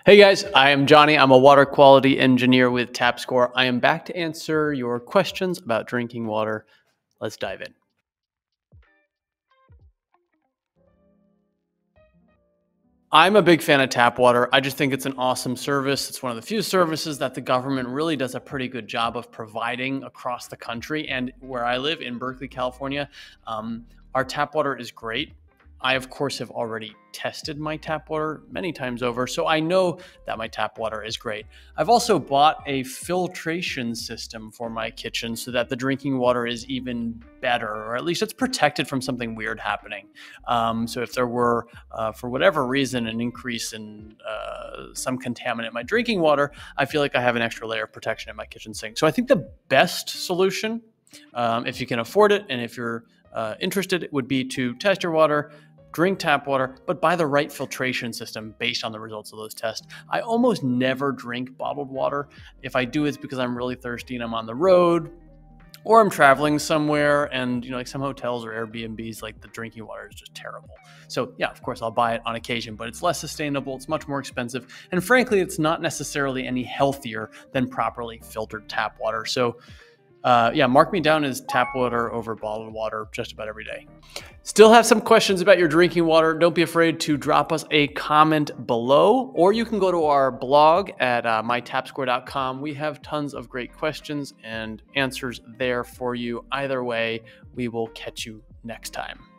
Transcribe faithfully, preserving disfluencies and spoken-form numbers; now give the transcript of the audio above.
Hey guys, I am Johnny. I'm a water quality engineer with TapScore. I am back to answer your questions about drinking water. Let's dive in. I'm a big fan of tap water. I just think it's an awesome service. It's one of the few services that the government really does a pretty good job of providing across the country. And where I live in Berkeley, California, um, our tap water is great. I, of course, have already tested my tap water many times over, so I know that my tap water is great. I've also bought a filtration system for my kitchen so that the drinking water is even better, or at least it's protected from something weird happening. Um, so if there were, uh, for whatever reason, an increase in uh, some contaminant in my drinking water, I feel like I have an extra layer of protection in my kitchen sink. So I think the best solution, um, if you can afford it and if you're uh, interested, would be to test your water, drink tap water, but buy the right filtration system based on the results of those tests. I almost never drink bottled water. If I do, it's because I'm really thirsty and I'm on the road, or I'm traveling somewhere and, you know, like some hotels or Airbnbs, like the drinking water is just terrible. So yeah, of course I'll buy it on occasion, but it's less sustainable, it's much more expensive, and frankly, it's not necessarily any healthier than properly filtered tap water. So Uh, yeah, mark me down as tap water over bottled water just about every day. Still have some questions about your drinking water? Don't be afraid to drop us a comment below, or you can go to our blog at uh, my tap score dot com. We have tons of great questions and answers there for you. Either way, we will catch you next time.